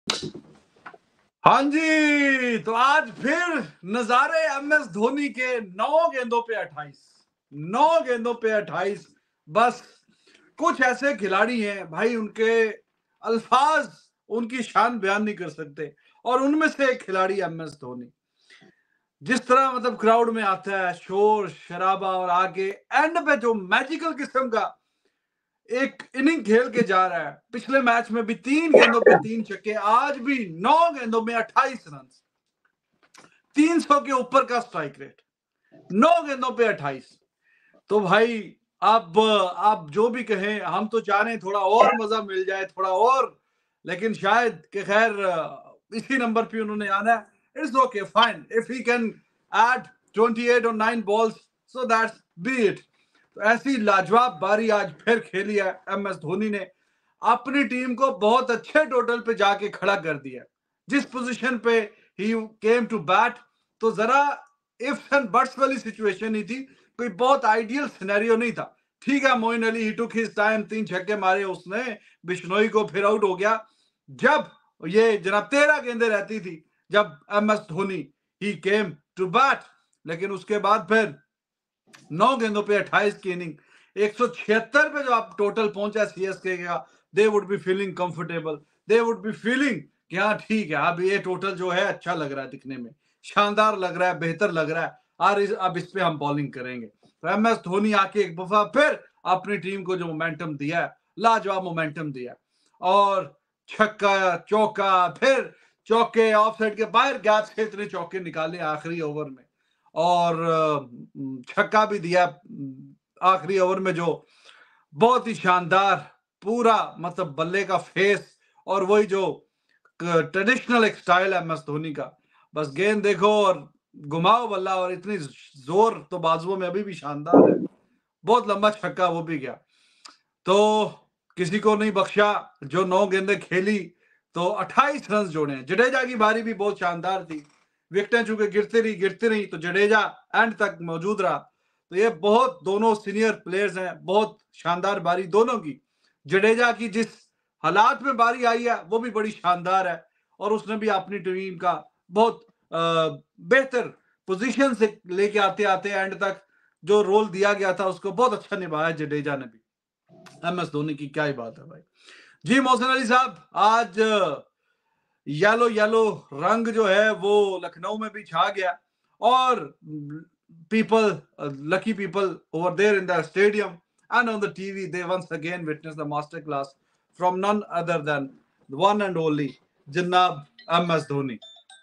हाँ जी, तो आज फिर नजारे एमएस धोनी के 9 गेंदों पे 28, 9 गेंदों पे 28। बस कुछ ऐसे खिलाड़ी हैं भाई, उनके अल्फाज उनकी शान बयान नहीं कर सकते, और उनमें से एक खिलाड़ी एमएस धोनी। जिस तरह मतलब क्राउड में आता है, शोर शराबा, और आगे एंड पे जो मैजिकल किस्म का एक इनिंग खेल के जा रहा है। पिछले मैच में भी 3 गेंदों पे 3 छक्के, आज भी 9 गेंदों में 28 रन, 300 के ऊपर का स्ट्राइक रेट, 9 गेंदों पे 28। तो भाई आप जो भी कहें, हम तो चाह रहे हैं थोड़ा और मजा मिल जाए, थोड़ा और, लेकिन शायद कि खैर इसी नंबर पे उन्होंने आना है। It's okay, fine, if he can add 28 और 9 balls, so that's be it. तो ऐसी लाजवाब बारी आज फिर खेली है एमएस धोनी ने, अपनी टीम को बहुत अच्छे टोटल पे जाके खड़ा कर दिया। जिस पोजीशन पे ही केम टू बैट, तो जरा इफ्स एंड बट्स वाली सिचुएशन ही थी, कोई बहुत आइडियल सिनेरियो नहीं था। ठीक है, मोइन अली ही टुक हिज टाइम, 3 छक्के मारे उसने, बिश्नोई को फिर आउट हो गया। जब ये जनाब 13 गेंदें रहती थी जब MS Dhoni he came to bat, लेकिन उसके बाद फिर 9 गेंदों पे 28 की इनिंग, 176 पे जो आप टोटल पहुंचा सीएसके का, they would be feeling comfortable, they would be feeling कि हाँ ठीक है, अब ये टोटल जो है अच्छा लग रहा है, दिखने में शानदार लग रहा है, बेहतर लग रहा है, और अब इस पे हम बॉलिंग करेंगे। तो एमएस धोनी आके एक दफा फिर अपनी टीम को जो मोमेंटम दिया है, लाजवाब मोमेंटम दिया, और छक्का चौका, फिर चौके, ऑफ साइड के बाहर गैप से इतने चौके निकाले आखिरी ओवर में, और छक्का भी दिया आखिरी ओवर में, जो बहुत ही शानदार, पूरा मतलब बल्ले का फेस, और वही जो ट्रेडिशनल एक स्टाइल है एमएस धोनी का, बस गेंद देखो और घुमाओ बल्ला, और इतनी जोर तो बाजुओं में अभी भी शानदार है। बहुत लंबा छक्का वो भी गया, तो किसी को नहीं बख्शा। जो 9 गेंदें खेली तो 28 रन जोड़े हैं। जडेजा की बारी भी बहुत शानदार थी, विकेटें चूंकि गिरती रही, तो जडेजा एंड तक मौजूद रहा। तो ये बहुत, दोनों सीनियर प्लेयर्स हैं, बहुत शानदार बारी दोनों की। जडेजा की जिस हालात में बारी आई है वो भी बड़ी शानदार है, और उसने भी अपनी टीम का बहुत बेहतर पोजीशन से लेके आते आते एंड तक जो रोल दिया गया था उसको बहुत अच्छा निभाया जडेजा ने भी। एमएस धोनी की क्या ही बात है भाई। जी मोहसिन अली साहब, आज येलो येलो रंग जो है वो लखनऊ में भी छा गया, और people, lucky people over there in the stadium and on the TV, they once again witnessed the masterclass from none other than the one and only Jannab MS Dhoni.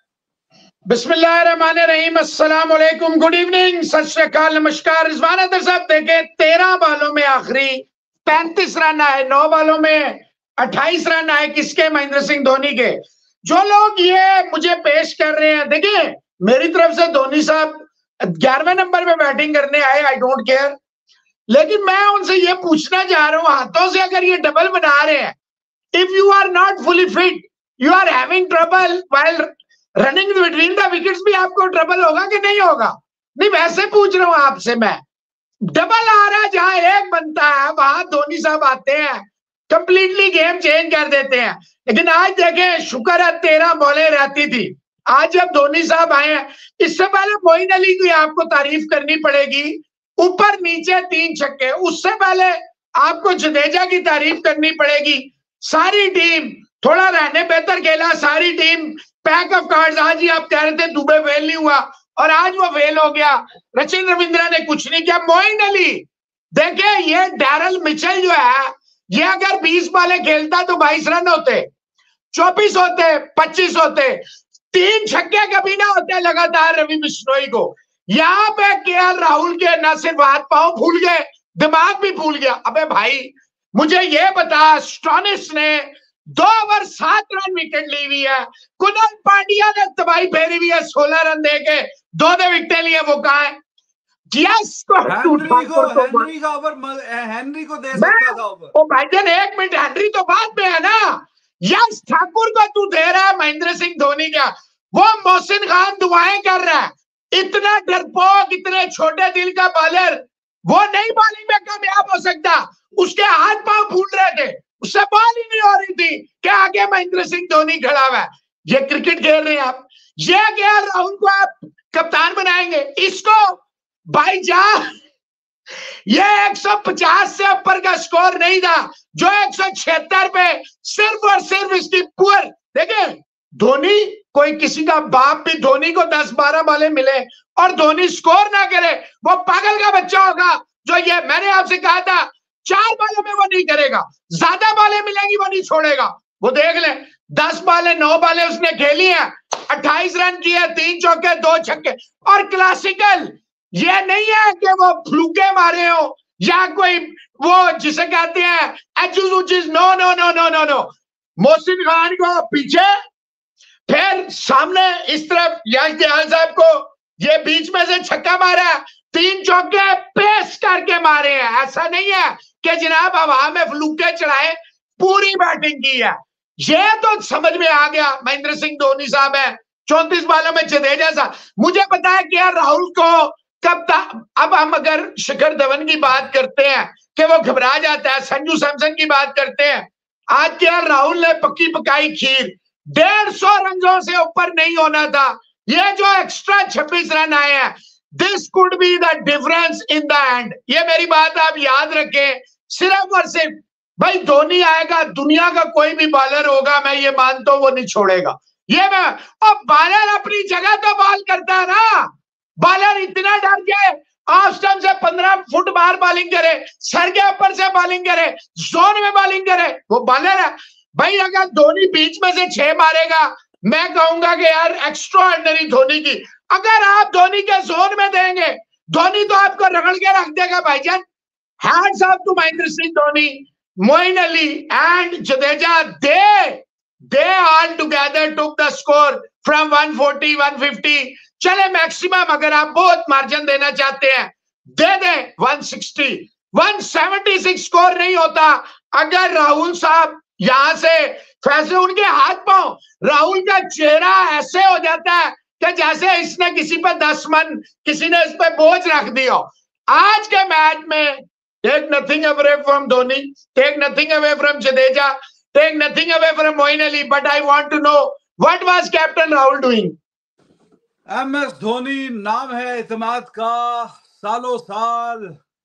बिस्मिल्लाहिर्रहमानिर्रहीम, अस्सलाम वालेकुम, गुड इवनिंग, सत श्री अकाल, नमस्कार। Rizwan other साहब देखे, 13 बॉलों में आखिरी 35 रन आए, 9 बॉलों में 28 रन आए, किसके? महेंद्र सिंह धोनी के। जो लोग ये मुझे पेश कर रहे हैं, देखिए मेरी तरफ से धोनी साहब 11वें नंबर पे बैटिंग करने आए, आई डोंट केयर, लेकिन मैं उनसे ये पूछना चाह रहा हूं, हाथों से अगर ये डबल बना रहे हैं, if you are not fully fit, you are having trouble while running between the wickets, भी आपको ट्रबल होगा कि नहीं होगा? नहीं, वैसे पूछ रहा हूं आपसे मैं। डबल आ रहा है, जहां एक बनता है वहां धोनी साहब आते हैं, कंप्लीटली गेम चेंज कर देते हैं। लेकिन आज देखें, शुक्र है 13 बॉलें रहती थी, आज जब धोनी साहब आए हैं, इससे पहले मोइन अली की आपको तारीफ करनी पड़ेगी, ऊपर नीचे 3 छक्के। उससे पहले आपको जडेजा की तारीफ करनी पड़ेगी। सारी टीम, थोड़ा रहने बेहतर खेला, सारी टीम पैक ऑफ कार्ड्स। आज ही आप कह रहे थे दुबे फेल नहीं हुआ, और आज वो फेल हो गया। सचिन रविंद्रा ने कुछ नहीं किया। मोइन अली, देखे ये डैरल मिचेल जो है, ये अगर 20 बॉलें खेलता तो 22 रन होते, 24 होते, 25 होते, 3 छक्के कभी ना होते लगातार रवि बिश्नोई को। यहाँ पे केएल राहुल के न सिर्फ हाथ पांव फूल गए, दिमाग भी फूल गया। अबे भाई मुझे ये बता, स्टोनिस ने 2 ओवर 7 रन विकेट ली हुई है, कुणाल पांड्या ने तबाही फेरी हुई है 16 रन देके, 2 विकेटें लिए, वो कहाँ है? हेनरी को दे सकता था ओवर। ओ भाईजान एक मिनट, हेनरी तो बाद में है ना। यश ठाकुर को तू दे रहा है महेंद्र सिंह धोनी का, वो मोहसिन खान दुआएं कर रहा है। इतना डरपोक, इतने छोटे दिल का बॉलर, वो नहीं बॉलिंग में कामयाब हो सकता। उसके हाथ पांव फूल रहे थे, उससे बॉल ही नहीं हो रही थी कि आगे महेंद्र सिंह धोनी खड़ा हुआ है। ये क्रिकेट खेल रहे हैं आप, ये केएल राहुल को आप कप्तान बनाएंगे? इसको भाईजान ये 150 से ऊपर का स्कोर नहीं था, जो 176 पे सिर्फ और सिर्फ इसकी पुअर। देखिए धोनी, कोई किसी का बाप भी धोनी को 10-12 बॉलें मिले और धोनी स्कोर ना करे, वो पागल का बच्चा होगा। जो ये मैंने आपसे कहा था 4 बॉलों में वो नहीं करेगा, ज्यादा बॉलें मिलेंगी वो नहीं छोड़ेगा। वो देख ले 10 बॉलें 9 बॉलें उसने खेली है, 28 रन किए, 3 चौके 2 छक्के। और क्लासिकल ये नहीं है कि वो फ्लूके मारे हो या कोई वो जिसे कहते हैं एचूज उचूज, no no no no no no. Mohsin Khan को पीछे, फिर सामने इस तरफ यश दयाल साहब को ये बीच में से छक्का मारा, 3 चौके पेश करके मारे हैं। ऐसा नहीं है कि जनाब हवा में फ्लूके चढ़ाए, पूरी बैटिंग की है। ये तो समझ में आ गया महेंद्र सिंह धोनी साहब है 34 बॉलों में जडेजा सा। मुझे पता है केएल राहुल को कब अब हम अगर शिखर धवन की बात करते हैं कि वो घबरा जाता है, संजू सैमसन की बात करते हैं, आज केएल राहुल ने पक्की पकाई खीर, 150 रनों से ऊपर नहीं होना था। ये जो एक्स्ट्रा 26 रन आए हैं, this could be the difference in the end. ये मेरी बात आप याद रखें। सिर्फ और सिर्फ भाई धोनी आएगा, दुनिया का कोई भी बॉलर होगा, मैं ये मानता हूं वो नहीं छोड़ेगा। ये मैं, और बॉलर अपनी जगह तो बॉल करता है ना। बॉलर इतना डर गए, ऑफ स्टंप से 15 फुट बाहर बॉलिंग करे, सर के ऊपर से बॉलिंग करे, जोन में बॉलिंग करे, वो बॉलर है भाई। अगर धोनी बीच में से 6 मारेगा, मैं कहूंगा कि यार एक्स्ट्रा ऑर्डिनरी धोनी की। अगर आप धोनी के जोन में देंगे, धोनी तो आपको रगड़ के रख देगा भाईजान। Hats off to Mahendra Singh Dhoni, Moin Ali and Jadeja, they all together took the score from 140 150। चले मैक्सिमम अगर आप बहुत मार्जिन देना चाहते हैं दे दें 160 176 स्कोर नहीं होता अगर राहुल साहब यहां से फैसले, उनके हाथ पांव, राहुल का चेहरा ऐसे हो जाता है कि जैसे इसने किसी पर 10 मन, किसी ने इस पर बोझ रख दिया। आज के मैच में take nothing away from Dhoni, take nothing away from Jadeja, take nothing away from Moeen Ali, but I want to know what was Captain Rahul doing? MS Dhoni नाम है इत्मीनान का सालों साल,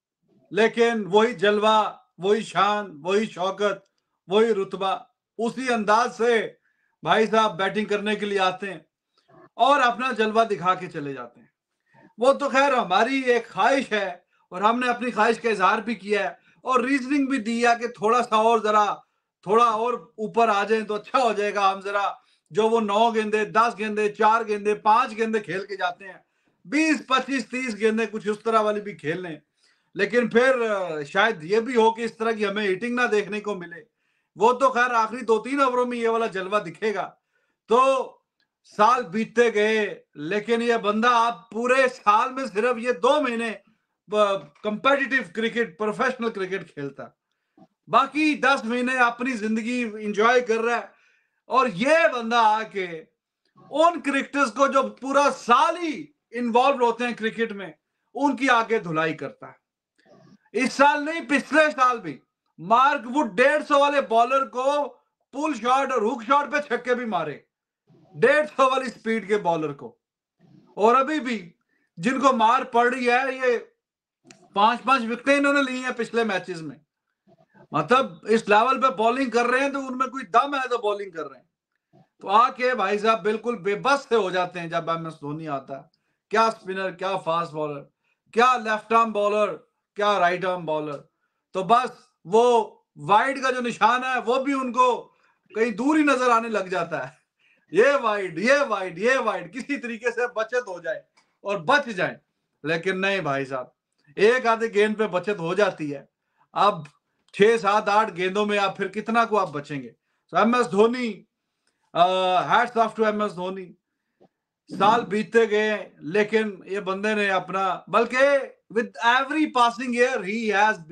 लेकिन वही जलवा, वही शान, वही शौकत, वही रुतबा, उसी अंदाज से भाई साहब बैटिंग करने के लिए आते हैं और अपना जलवा दिखा के चले जाते हैं। वो तो खैर हमारी एक ख्वाहिश है और हमने अपनी ख्वाहिश का इजहार भी किया है और रीजनिंग भी दी है कि थोड़ा सा और जरा थोड़ा और ऊपर आ जाए तो अच्छा हो जाएगा। हम जरा जो वो 9 गेंदे 10 गेंदे 4 गेंदे 5 गेंदे खेल के जाते हैं, 20 25 30 गेंदे कुछ उस तरह वाली भी खेल लें, लेकिन फिर शायद ये भी हो कि इस तरह की हमें हिटिंग ना देखने को मिले। वो तो खैर आखिरी 2-3 ओवरों में ये वाला जलवा दिखेगा। तो साल बीतते गए, लेकिन ये बंदा आप पूरे साल में सिर्फ ये 2 महीने कंपेटिटिव क्रिकेट, प्रोफेशनल क्रिकेट खेलता, बाकी 10 महीने अपनी जिंदगी एंजॉय कर रहा है। और ये बंदा आके उन क्रिकेटर्स को जो पूरा साल ही इन्वॉल्व होते हैं क्रिकेट में, उनकी आगे धुलाई करता है। इस साल नहीं, पिछले साल भी मार्क वुड 150 वाले बॉलर को पुल शॉट और हुक शॉट पे छक्के भी मारे, 150 वाली स्पीड के बॉलर को। और अभी भी जिनको मार पड़ रही है, ये 5-5 विकेटें इन्होंने ली हैं पिछले मैचेस में। मतलब इस लेवल पे बॉलिंग कर रहे हैं तो उनमें कोई दम है तो बॉलिंग कर रहे हैं। तो आके भाई साहब बिल्कुल बेबस से हो जाते हैं जब MS धोनी आता है। क्या स्पिनर, क्या फास्ट बॉलर, क्या लेफ्ट आर्म बॉलर, क्या राइट आर्म बॉलर। तो बस वो वाइड का जो निशान है वो भी उनको कहीं दूर ही नजर आने लग जाता है। ये वाइड, ये वाइड, ये वाइड, किसी तरीके से बचत हो जाए और बच जाए। लेकिन नहीं भाई साहब, एक आधे गेंद पे बचत हो जाती है, अब 6 7 8 गेंदों में आप फिर कितना को आप बचेंगे। तो MS Dhoni, hats off to MS Dhoni. साल बीतते गए, लेकिन ये बंदे ने अपना, बल्कि with every passing year he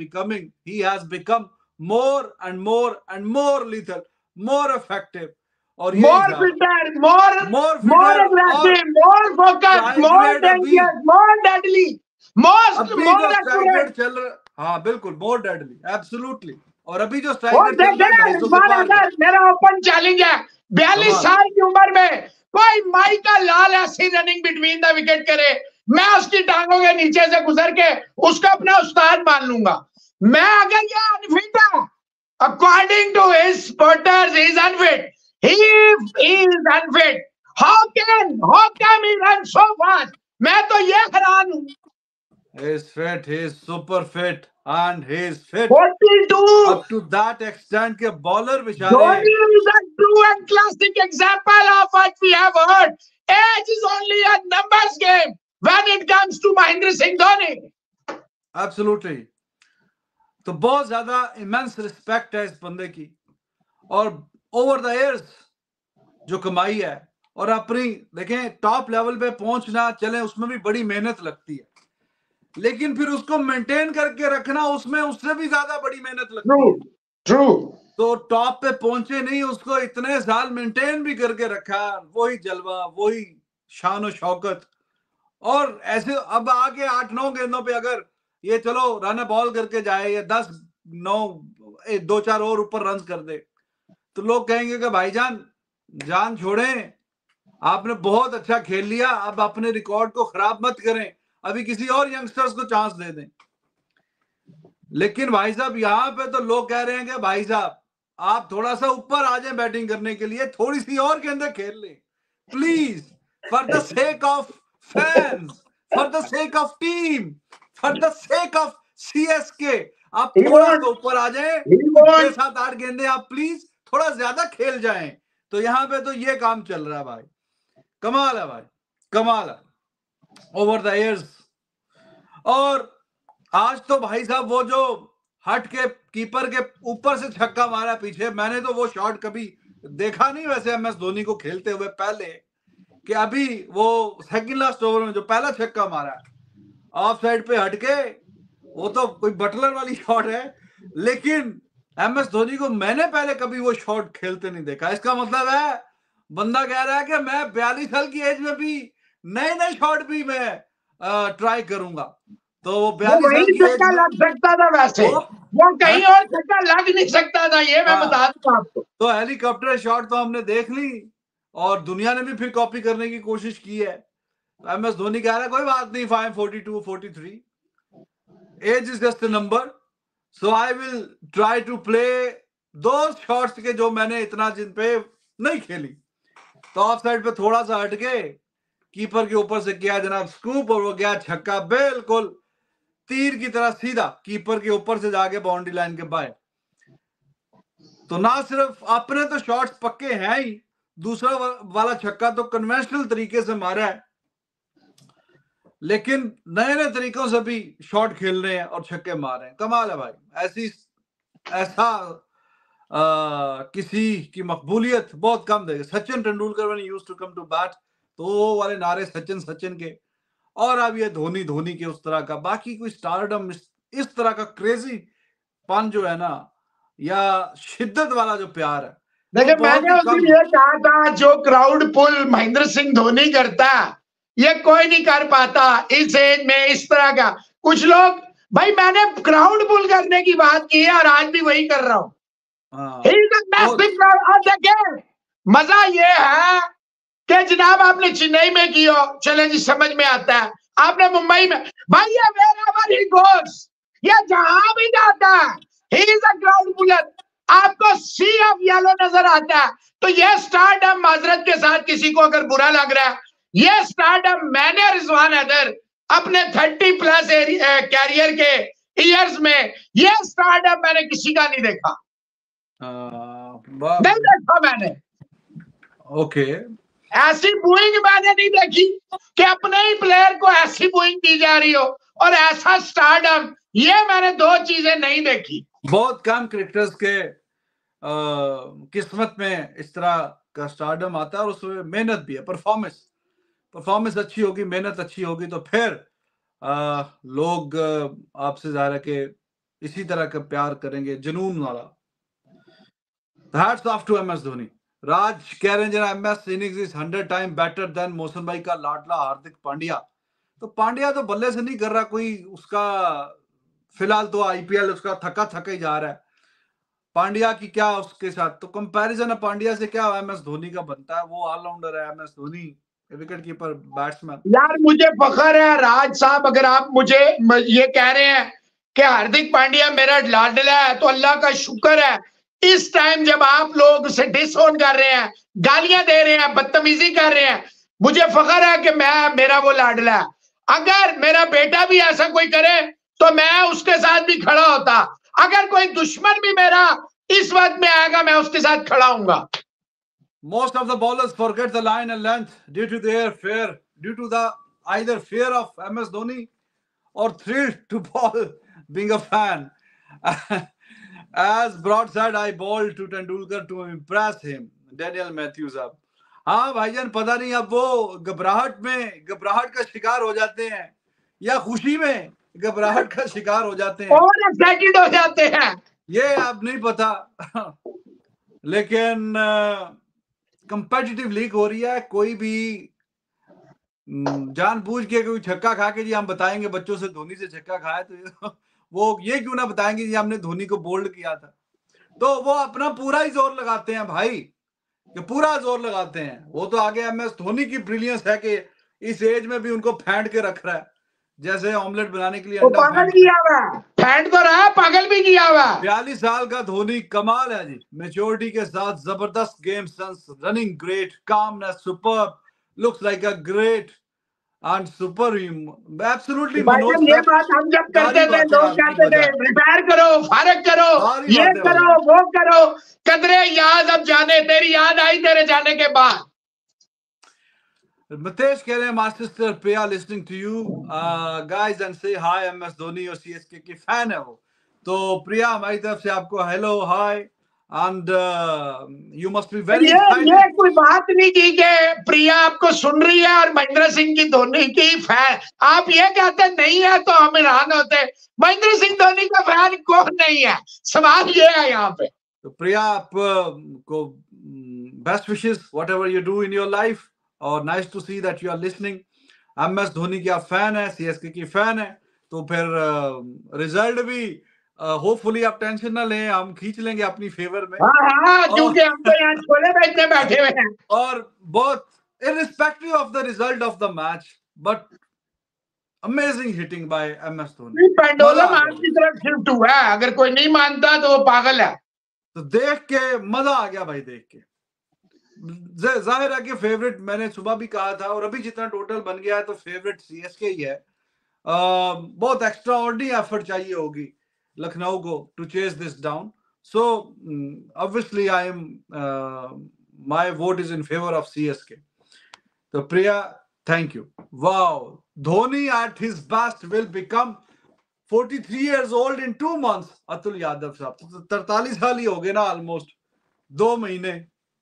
has become more and more lethal, more effective, और more fitter, more aggressive, more focused, more dangerous, more deadly, more accurate। चल रहा, हाँ बिल्कुल, मोर डेडली, एब्सोल्युटली। और अभी जो वो स्ट्राइक रेट चल देखे रहा है 250 के रिजवान पार अदर, मेरा ओपन चैलेंज है, 42 कमाल। साल की उम्र में कोई माइकल लाल ऐसी रनिंग बिटवीन द विकेट करे, मैं उसकी टांगों के नीचे से गुजर के उसको अपना उस्ताद मान लूंगा। मैं अगर ये अनफिट है, according to his spotters he is unfit, he is unfit, how can he run so fast? मैं तो ये हैरान हूं। He is fit, he is super fit and he is fit 42 up to that extent के bowler बेचारे Dhoni is a true and classic example of what we have heard. Age is only a numbers game when it comes to Mahendra Singh Dhoni. Absolutely. तो बहुत ज्यादा immense respect है इस बंदे की, और ओवर द इयर्स जो कमाई है, और अपनी देखें टॉप लेवल पे पहुंचना, चले उसमें भी बड़ी मेहनत लगती है, लेकिन फिर उसको मेंटेन करके रखना उसमें उससे भी ज्यादा बड़ी मेहनत लगती है। True. तो टॉप पे पहुंचे नहीं, उसको इतने साल मेंटेन भी करके रखा, वही जलवा, वही शान और शौकत। और ऐसे अब आके 8-9 गेंदों पे अगर ये चलो रन बॉल करके जाए या 10-9 2-4 और ऊपर रन कर दे, तो लोग कहेंगे कि भाईजान जान छोड़ें, आपने बहुत अच्छा खेल लिया, अब अपने रिकॉर्ड को खराब मत करें, अभी किसी और यंगस्टर्स को चांस दे दें। लेकिन भाई साहब यहाँ पे तो लोग कह रहे हैं कि भाई साहब आप थोड़ा सा ऊपर आ जाएं बैटिंग करने के लिए, थोड़ी सी और गेंदें खेल लें please, for the sake of fans, for the sake of team, for the sake of CSK, आप थोड़ा सा ऊपर आ जाएं, 6-7-8 गेंदें आप प्लीज थोड़ा ज्यादा खेल जाएं। तो यहाँ पे तो ये काम चल रहा है भाई, कमाल है भाई, कमाल है ओवर द इयर्स। और आज तो भाई साहब वो जो हट के कीपर के ऊपर से छक्का मारा पीछे, मैंने तो वो शॉट कभी देखा नहीं वैसे एमएस धोनी को खेलते हुए पहले, कि अभी वो सेकंड लास्ट ओवर में जो पहला छक्का मारा ऑफ साइड पे हटके, वो तो कोई बटलर वाली शॉट है, लेकिन एमएस धोनी को मैंने पहले कभी वो शॉट खेलते नहीं देखा। इसका मतलब है बंदा कह रहा है कि मैं 42 साल की एज में भी नए नए शॉट भी मैं ट्राई करूंगा। तो वो 42 साल की एज में लग सकता था वैसे, वो कहीं और छक्का लग नहीं सकता था, ये मैं बता दूं आपको। तो हेलीकॉप्टर शॉट तो हमने देख ली, और दुनिया ने भी फिर कॉपी करने की कोशिश की है। एमएस धोनी कह रहा है कोई बात नहीं, 42, 43, age is just a number, so I will try to play दो शॉट्स के जो मैंने इतना जिन पे नहीं खेली। तो ऑफ साइड पे थोड़ा सा हटके कीपर के ऊपर से किया जनाब स्कूप, और वो गया छक्का बिल्कुल तीर की तरह सीधा कीपर के ऊपर से जाके बाउंड्री लाइन के बाहर। तो ना सिर्फ अपने तो शॉट्स पक्के हैं ही, दूसरा वाला छक्का तो कन्वेंशनल तरीके से मारा है, लेकिन नए नए तरीकों से भी शॉट खेल रहे हैं और छक्के मार रहे हैं। कमाल है भाई, ऐसा किसी की मकबूलियत बहुत कम देगा। Sachin Tendulkar when he used to come to bat, तो वो वाले नारे सचिन सचिन के, और अब ये धोनी धोनी के उस तरह का, बाकी कोई स्टारडम इस तरह का क्रेजी पन जो है ना, या शिद्दत वाला जो प्यार है, देखिए मैंने उस दिन ये कहा था, जो क्राउड पुल महेंद्र सिंह धोनी करता ये कोई नहीं कर पाता इस एज में इस तरह का। कुछ लोग, भाई मैंने क्राउड पुल करने की बात की है और आज भी वही कर रहा हूँ। देखिए मजा ये है कि जनाब आपने चेन्नई में की हो, चले जी समझ में आता है, आपने मुंबई में, भाई ये wherever he goes, ये जहां भी जाता है he is a crowd puller। आपको सी ऑफ येलो नजर आता है, तो ये स्टारडम माजरत के साथ किसी को अगर बुरा लग रहा है, ये स्टारडम मैंने रिजवान हैदर अपने 30+ कैरियर के ईयर्स में ये स्टारडम मैंने किसी का नहीं देखा, नहीं देखा मैंने। ओके, ऐसी बूइंग मैंने नहीं देखी कि अपने ही प्लेयर को ऐसी बूइंग की जा रही हो, और ऐसा स्टारडम, ये मैंने दो चीजें नहीं देखी। बहुत कम क्रिकेटर्स के किस्मत में इस तरह का स्टारडम आता है, और उसमें मेहनत भी है, परफॉर्मेंस अच्छी होगी, मेहनत अच्छी होगी, तो फिर लोग आपसे ज़ाहिर है कि इसी तरह का प्यार करेंगे, जुनून वाला। Hats off to MS Dhoni. Raj कह रहे हैं MS innings is 100 time better than Mausam भाई का लाडला हार्दिक पांड्या। तो पांड्या तो बल्ले से नहीं कर रहा कोई, उसका फिलहाल तो आईपीएल उसका थका ही जा रहा है, पांड्या की क्या उसके साथ तो कंपैरिजन है पांड्या से क्या एम एस धोनी का बनता है, वो ऑलराउंडर है M S Dhoni, wicket keeper batsman. यार मुझे फखर है राज साहब, अगर आप मुझे ये कह रहे हैं कि हार्दिक पांड्या मेरा लाडला है तो अल्लाह का शुक्र है, इस टाइम जब आप लोग उसे डिसऑन कर रहे हैं, गालियां दे रहे हैं, बदतमीजी कर रहे हैं, मुझे फखर है कि मेरा वो लाडला है। अगर मेरा बेटा भी ऐसा कोई करे तो मैं उसके साथ भी खड़ा होता, अगर कोई दुश्मन भी मेरा इस वक्त में आएगा मैं उसके साथ खड़ा हूंगा। Most of the bowlers forget the line and length due to the either fear of MS Dhoni or thrill to ball being a fan. As Broad said, I bowled to Tendulkar to impress him. Daniel Matthews अब हाँ भाईजान, पता नहीं अब वो घबराहट का शिकार हो जाते हैं या खुशी में घबराहट का शिकार हो जाते हैं और एक्साइटेड हो जाते हैं, ये अब नहीं पता। लेकिन कंपेटिटिव लीग हो रही है, कोई भी जानबूझ के कोई छक्का खा के जी हम बताएंगे बच्चों से धोनी से छक्का खाया, तो वो ये क्यों ना बताएंगे जी हमने धोनी को बोल्ड किया था, तो वो अपना पूरा ही जोर लगाते हैं भाई, कि पूरा जोर लगाते हैं। वो तो आगे एम एस धोनी की ब्रिलियंस है कि इस एज में भी उनको फेंट के रख रहा है, जैसे ऑमलेट बनाने के लिए अंडा फेंट तो रहा, पागल भी किया हुआ। 42 साल का धोनी कमाल है जी, मेच्योरिटी के साथ जबरदस्त game sense, running great, calmness superb, looks like a great and super absolutely. Manoj ये बात हम जब करते थे लोग कहते थे रिटायर करो, फारग करो, ये करो, वो करो, कदरे याद अब जाने, तेरी याद आई तेरे जाने के बाद। Mitesh कह रहे हैं, my sister Priya listening to you guys and say hi, M S Dhoni और सीएसके की फैन है वो, तो प्रिया हमारी तरफ से आपको hello hi and you must be very excited. ये कोई बात नहीं की कि प्रिया आपको सुन रही है और महेंद्र सिंह की धोनी की फैन, आप ये कहते नहीं है तो हम हैरान होते। महेंद्र सिंह धोनी का फैन कौन नहीं है, सवाल ये है यहाँ पे। तो प्रिया आप को best wishes whatever you do in your life, और nice to see that you are listening. M S Dhoni की आप फैन है, सीएसके की फैन है, तो फिर रिजल्ट भी होपफुली आप टेंशन ना लें, हम खींच लेंगे अपनी फेवर में। क्योंकि हम तो यहाँ छोले बेचने बैठे हुए हैं। और बहुत irrespective of the result of the match, but amazing hitting by M S Dhoni. Pendulum आपकी तरफ शिफ्ट हुआ है, अगर कोई नहीं मानता तो वो पागल है। तो देख के मजा आ गया भाई, देख के जाहिर है कि फेवरेट मैंने सुबह भी कहा था, और अभी जितना टोटल बन गया है तो फेवरेट सीएसके ही है। बहुत एक्स्ट्रा ऑर्डिनरी एफर्ट चाहिए होगी लखनऊ को to chase this down, so obviously I am my vote is in favour of CSK. तो Priya thank you. Wow, Dhoni at his best will become 43 years old in 2 months। Atul Yadav साहब, 43 साल ही हो गए ना, ऑलमोस्ट 2 महीने,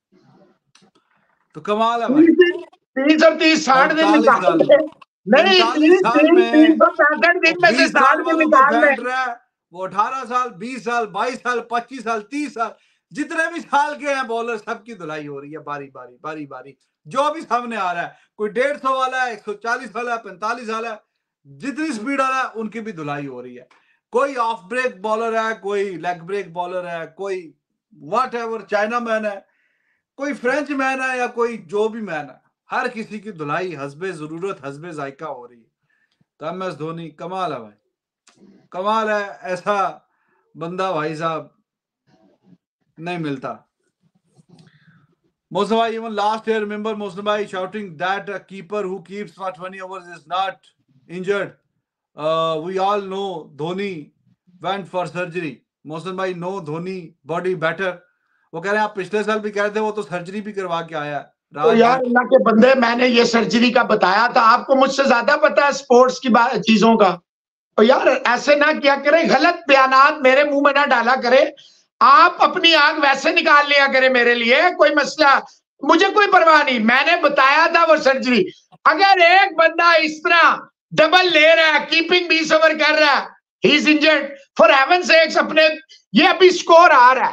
तो कमाल है भाई। 330 60 दिन निकाल नहीं, 365 दिन में से 60 दिन निकाल रहे। वो 18 साल 20 साल 22 साल 25 साल 30 साल जितने भी साल के हैं बॉलर, सबकी धुलाई हो रही है बारी बारी, जो भी सामने आ रहा है, कोई 150 वाला है, 140 वाला है, 45 वाला है, जितनी स्पीड आ रहा है उनकी भी धुलाई हो रही है। कोई ऑफ ब्रेक बॉलर है, कोई लेग ब्रेक बॉलर है, कोई व्हाटएवर चाइना मैन है, कोई फ्रेंच मैन है, या कोई जो भी मैन है, हर किसी की धुलाई हस्बे जरूरत हस्बे जायका हो रही है। तो एम एस धोनी कमाल है भाई, कमाल है, ऐसा बंदा भाई साहब नहीं मिलता। Mohsen bhai, even last year, remember Mohsen bhai shouting that a keeper who keeps for 20 overs is not injured. We all know Dhoni went for surgery. Mohsen bhai know Dhoni body better. वो कह रहे हैं आप पिछले साल भी कह रहे थे वो तो सर्जरी भी करवा के आया। तो यार अल्लाह के बंदे, मैंने ये सर्जरी का बताया था आपको, मुझसे ज्यादा पता है स्पोर्ट्स की चीजों का। तो यार ऐसे ना क्या करे, गलत बयानात मेरे मुंह में ना डाला करे, आप अपनी आंख वैसे निकाल लिया करे मेरे लिए, कोई मसला मुझे कोई परवाह नहीं, मैंने बताया था वो सर्जरी। अगर एक बंदा इस तरह डबल ले रहा है, कीपिंग 20 ओवर कर रहा है, he is injured, for heaven sakes अपने, ये अभी स्कोर आ रहा है,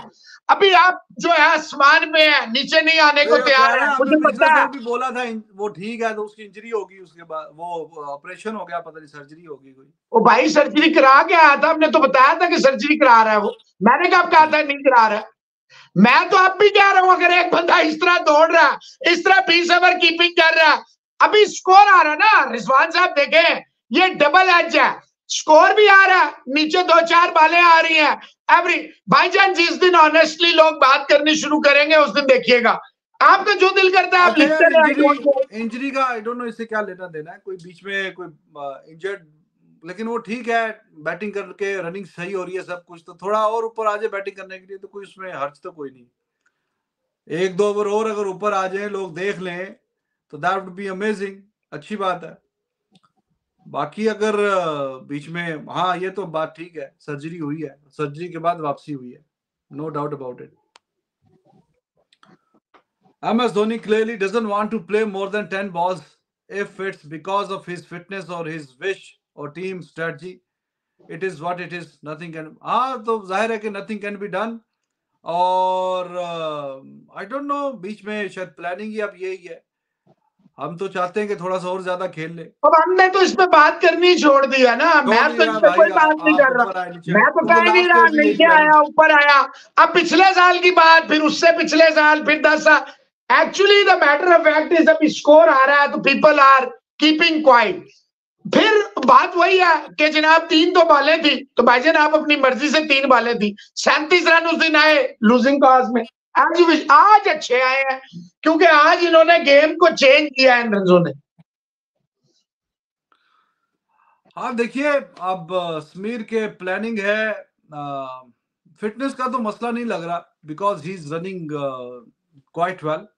अभी आप जो है आसमान में है, नीचे नहीं आने को तैयार है। मुझे पता है भी बोला था वो ठीक है, तो उसकी इंजरी होगी, उसके बाद वो ऑपरेशन हो गया, पता नहीं सर्जरी होगी कोई। वो भाई सर्जरी करा के आया था, हमने तो बताया था कि सर्जरी करा रहा है वो। मैंने कब कहा था नहीं करा रहा है? मैं तो अब भी कह रहा हूं, अगर एक बंदा इस तरह दौड़ रहा है, इस तरह 20 ओवर कीपिंग कर रहा है, अभी स्कोर आ रहा है ना रिजवान साहब, देखें ये डबल एज है, स्कोर भी आ रहा है, नीचे 2-4 बालें आ रही हैं एवरी। भाईजान जिस दिन ऑनेस्टली लोग बात करनी शुरू करेंगे उस दिन देखिएगा, आपका जो दिल करता है आप लिखते रहे। इंजरी का आई डोंट नो इससे क्या लेना देना है, कोई बीच में कोई इंजर्ड, लेकिन वो ठीक है, बैटिंग करके रनिंग सही हो रही है सब कुछ, तो थोड़ा और ऊपर आ जाए बैटिंग करने के लिए तो कोई उसमें हर्ज तो कोई नहीं। 1-2 ओवर और अगर ऊपर आ जाए, लोग देख लें, तो दैट वुड बी अमेजिंग, अच्छी बात है। बाकी अगर बीच में, हाँ ये तो बात ठीक है, सर्जरी हुई है, सर्जरी के बाद वापसी हुई है, no doubt about it. MS Dhoni clearly doesn't want to play more than 10 balls if it's because of his fitness or his wish or team strategy. It is what it is, nothing can, हाँ तो जाहिर है कि nothing can be done, और I don't know, बीच में शायद planning ही अब यही है, हम तो चाहते हैं कि थोड़ा सा और ज्यादा खेल ले। अब हमने तो इस पे बात करनी छोड़ दिया ना, मैं तो इस पे कोई बात नहीं कर रहा, मैं तो कह नहीं रहा नीचे आया ऊपर आया। अब पिछले साल की बात, फिर उससे पिछले साल, फिर 10 साल, actually the matter of fact is अब स्कोर आ रहा है तो पीपल आर कीपिंग क्वाइट। फिर बात वही है कि जनाब 3 तो बालें थी, तो भाईजान आप अपनी मर्जी से 3 बालें थी, 37 रन उस दिन आए लूजिंग कॉज में। आज अच्छे आए हैं क्योंकि आज इन्होंने गेम को चेंज किया है इन रनों ने। हाँ देखिए, अब समीर के प्लानिंग है, फिटनेस का तो मसला नहीं लग रहा, because he is running quite well.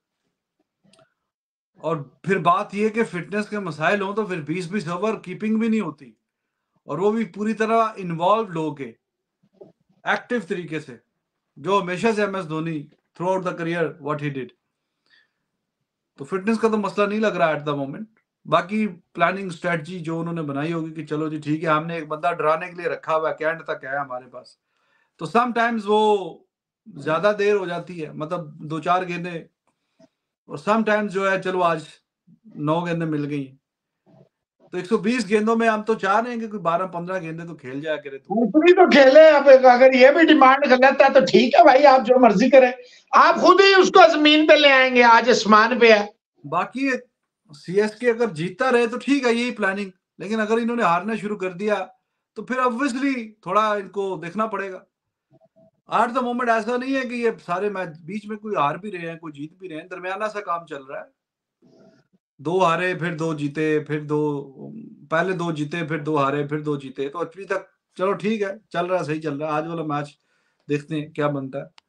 और फिर बात यह कि फिटनेस के मसाइल हो तो फिर 20-20 ओवर कीपिंग भी नहीं होती, और वो भी पूरी तरह इन्वॉल्व होके एक्टिव तरीके से, जो हमेशा से MS Dhoni throughout the career what he did. तो फिटनेस का तो मसला नहीं लग रहा एट द मोमेंट। बाकी प्लानिंग स्ट्रेटजी जो उन्होंने बनाई होगी कि चलो जी ठीक है, हमने एक बंदा डराने के लिए रखा हुआ है, कैंड तक है हमारे पास, तो समटाइम्स वो ज्यादा देर हो जाती है, मतलब 2-4 गेंदें, और समटाइम्स जो है चलो आज 9 गेंदें मिल गई, तो 120 गेंदों में हम तो चाह रहे हैं कि कोई 12-15 गेंदें तो खेल जाया करे। तो खेले, अब अगर ये भी डिमांड गलत है तो ठीक है भाई, आप जो मर्जी करें, आप खुद ही उसको जमीन पे ले आएंगे, आज आसमान पे है। बाकी CSK अगर जीतता रहे तो ठीक है, यही प्लानिंग, लेकिन अगर इन्होंने हारना शुरू कर दिया तो फिर ऑब्वियसली थोड़ा इनको देखना पड़ेगा। एट द मोमेंट ऐसा नहीं है कि ये सारे मैच बीच में कोई हार भी रहे हैं, कोई जीत भी रहे हैं, दरमियाना सा काम चल रहा है, 2 हारे फिर 2 जीते, फिर 2, पहले 2 जीते फिर 2 हारे फिर 2 जीते, तो अभी तक चलो ठीक है, चल रहा है, सही चल रहा है। आज वाला मैच देखते हैं क्या बनता है।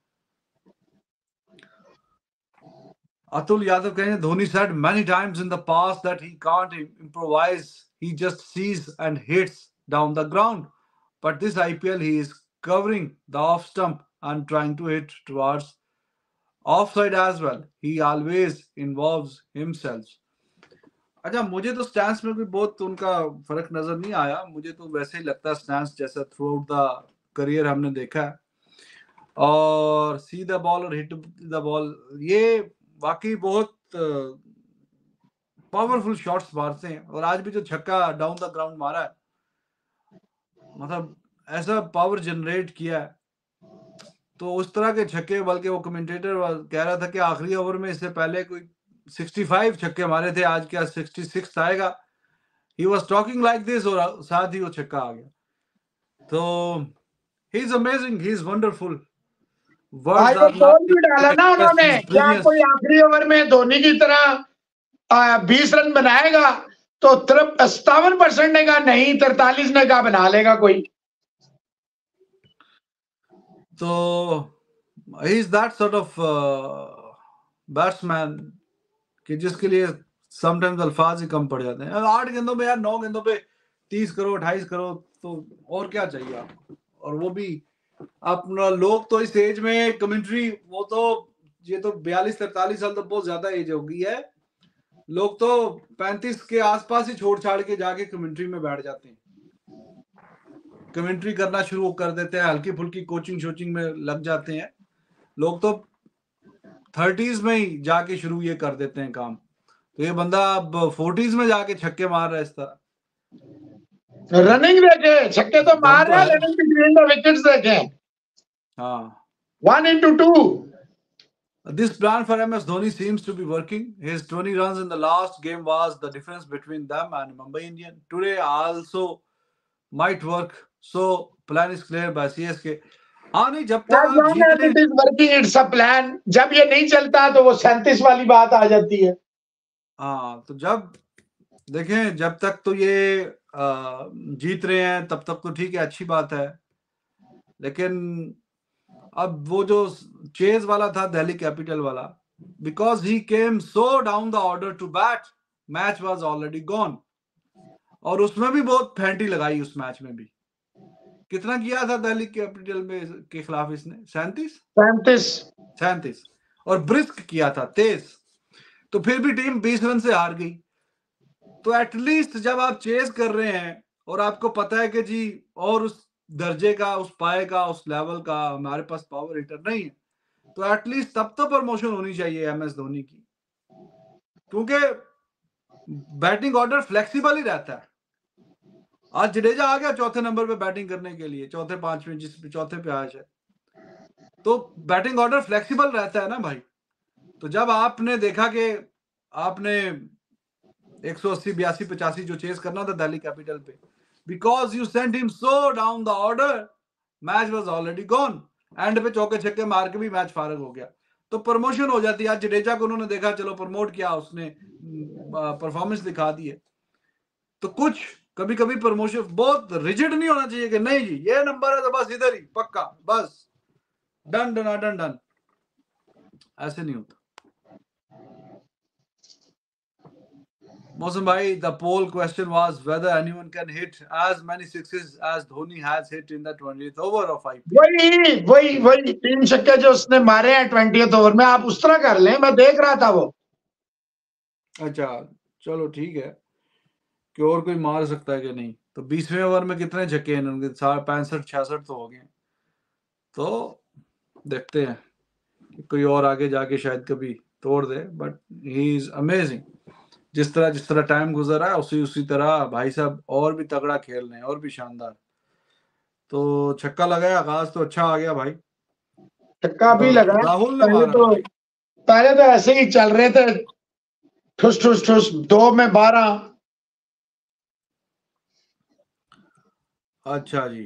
Atul Yadav कहें, Dhoni said many times in the past that he can't improvise, he just sees and hits down the ground, but this IPL he is covering the off stump and trying to hit towards offside as well. He always involves himself. अच्छा, मुझे तो stance में भी बहुत उनका फर्क नजर नहीं आया, मुझे तो वैसे ही लगता है स्टैंस जैसा थ्रू आउट द करियर हमने देखा है, और सी द बॉल और हिट द बॉल, ये वाकई बहुत पावरफुल शॉट्स मारते हैं, और आज भी जो छक्का डाउन द ग्राउंड मारा है, मतलब ऐसा पावर जनरेट किया है, तो उस तरह के छक्के, बल्कि वो कमेंटेटर कह रहा था कि आखिरी ओवर में इससे पहले कोई 65 छक्के मारे थे, आज क्या 66 आएगा, he was talking like this, और साथ ही वो छक्का आ गया। तो he is amazing, he is wonderful. आज वो गोल भी डाला ना उन्होंने, क्या कोई आखिरी ओवर में धोनी की तरह 20 रन बनाएगा, तो 57% ने कहा नहीं, 43 ने कहा बना लेगा कोई। तो he is that sort of batsman कि जिसके लिए समटाइम्स अल्फाज ही कम पड़ जाते हैं। 8 गेंदों में यार, 9 गेंदों पे 30 करोड़ 28 करोड़, तो और क्या चाहिए आपको। और वो भी अपना, लोग तो इस एज में कमेंट्री, वो तो ये तो 42-43 साल तो बहुत ज्यादा एज हो गई है, लोग तो 35 के आसपास ही छोड़ छाड़ के जाके कमेंट्री में बैठ जाते हैं, कमेंट्री करना शुरू कर देते हैं, हल्की फुल्की कोचिंग शोचिंग में लग जाते हैं। लोग तो 30s में ही जाके शुरू ये कर देते हैं काम, तो ये बंदा अब 40s में जाके छक्के मार रहा है इस तरह। रनिंग देखे, छक्के तो मार तो रहा है, है। लेकिन बिटवीन द विकेट्स देखे, हाँ, 1 into 2. this plan for MS Dhoni seems to be working. His 20 runs in the last game was the difference between them and Mumbai Indian. Today also might work. So plan is clear by CSK. हाँ नहीं, जब तक As आप long जीत as रहे it is working, it's a plan. जब ये नहीं चलता तो वो 37 वाली बात आ जाती है। हाँ, तो जब देखें, जब तक तो ये जीत रहे हैं तब तक तो ठीक है, अच्छी बात है। लेकिन अब वो जो चेज वाला था दिल्ली कैपिटल वाला, because he came so down the order to bat, match was already gone. और उसमें भी बहुत फेंटी लगाई, उस मैच में भी। कितना किया था दिल्ली कैपिटल में के खिलाफ इसने? 37 और ब्रिस्क किया था 23। तो फिर भी टीम 20 रन से हार गई। तो एटलीस्ट जब आप चेज कर रहे हैं और आपको पता है कि जी और उस दर्जे का, उस पाए का, उस लेवल का हमारे पास पावर हिटर नहीं है, तो एटलीस्ट तब तो प्रमोशन होनी चाहिए MS धोनी की, क्योंकि बैटिंग ऑर्डर फ्लेक्सिबल ही रहता है। आज जडेजा आ गया चौथे नंबर पे बैटिंग करने के लिए, चौथे पांचवें, जिस चौथे पे आया है, तो बैटिंग ऑर्डर फ्लेक्सिबल रहता है ना भाई। तो जब आपने देखा कि आपने 180, 82, 85 जो चेस करना था दिल्ली कैपिटल पे, because you sent him so down the order, match was already gone. End पे चौके छक्के मार के भी मैच फारग हो गया, तो प्रमोशन हो जाती है। आज जडेजा को उन्होंने देखा, चलो प्रमोट किया, उसने परफॉर्मेंस दिखा दी है। तो कुछ कभी कभी प्रमोशन बहुत रिजिड नहीं होना चाहिए कि नहीं जी ये नंबर है तो बस इधर ही पक्का, बस डन डन डन डन, ऐसे नहीं होता। Mosam bhai, the poll question was whether anyone can hit as many sixes as Dhoni has hit in the 20th over of IPL. वही 3 छक्के जो उसने मारे हैं 20th ओवर में, आप उस तरह कर लें, मैं देख रहा था वो। अच्छा चलो ठीक है कि और कोई मार सकता है कि नहीं। तो 20वें ओवर में कितने छक्के हैं उनके? 65 66 तो हो गए। तो देखते हैं कि कोई और आगे जाके शायद कभी तोड़ दे, बट ही इज अमेजिंग। जिस तरह टाइम गुजर रहा है उसी तरह भाई साहब और भी तगड़ा खेल रहे हैं, और भी शानदार। तो छक्का लगाया, आगाज तो अच्छा आ गया भाई, छक्का भी लगा। राहुल ने मारा भाई। पहले तो ऐसे ही चल रहे थे, ठुस ठुस ठुस, 2 में 12। अच्छा जी,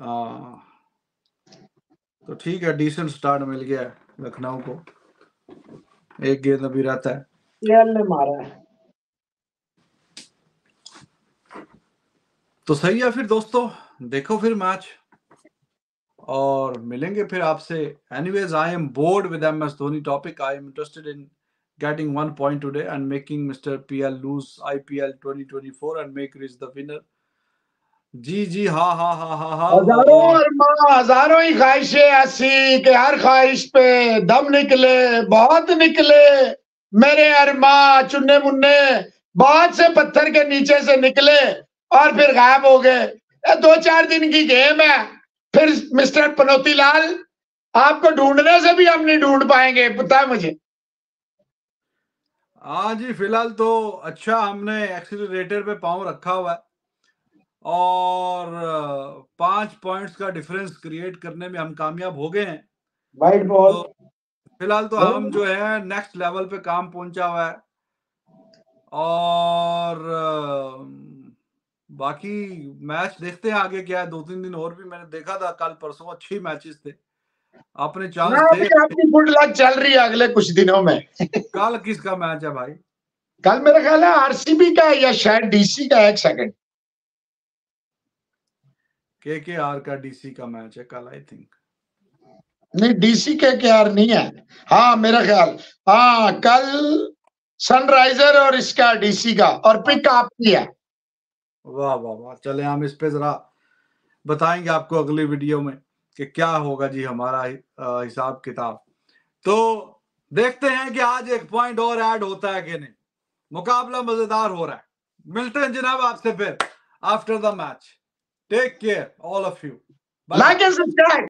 तो ठीक है, डिसेंट स्टार्ट मिल गया लखनऊ को, एक गेंद अभी रहता है। केएल ने मारा है। तो सही है फिर दोस्तों, देखो फिर मैच और मिलेंगे फिर आपसे। Anyways, I am bored with MS Dhoni topic. I am interested in getting 1 point today and making Mr. PL lose IPL 2024 and make Rich the winner. जी हाँ हाँ हाँ हाँ हाँ। हजारों ही ख्वाहिशें ऐसी कि हर ख्वाहिश पे दम निकले, बहुत निकले मेरे अरमा चुन्ने मुन्ने, बहुत से पत्थर के नीचे से निकले और फिर गायब हो गए। 2-4 दिन की गेम है, फिर मिस्टर पनौती लाल आपको ढूंढने से भी हम नहीं ढूंढ पाएंगे, पता है मुझे। हाँ जी, फिलहाल तो अच्छा हमने एक्सीलरेटर पे पांव रखा हुआ है और 5 पॉइंट्स का डिफरेंस क्रिएट करने में हम कामयाब हो गए हैं। White ball. तो फिलहाल तो हम जो है नेक्स्ट लेवल पे काम पहुंचा हुआ है और बाकी मैच देखते हैं आगे क्या है। 2-3 दिन और भी मैंने देखा था, कल परसों अच्छी मैचेस थे, अपने चांस थे। आपकी गुड लक चल रही है अगले कुछ दिनों में। कल किसका मैच है भाई? कल मेरा ख्याल है RCB का या शायद DC का। 1 सेकंड, KKR का DC का मैच है कल, आई थिंक। नहीं, DC KKR नहीं है। हाँ मेरा ख्याल, हाँ कल सनराइजर और इसका DC का, और पिक आपकी है। वाह वाह वाह, चले हम इस पे जरा बताएंगे आपको अगली वीडियो में कि क्या होगा जी हमारा हिसाब किताब। तो देखते हैं कि आज 1 पॉइंट और ऐड होता है कि नहीं। मुकाबला मजेदार हो रहा है। मिलते हैं जनाब आपसे फिर after the match. Take care all of you. Like and subscribe.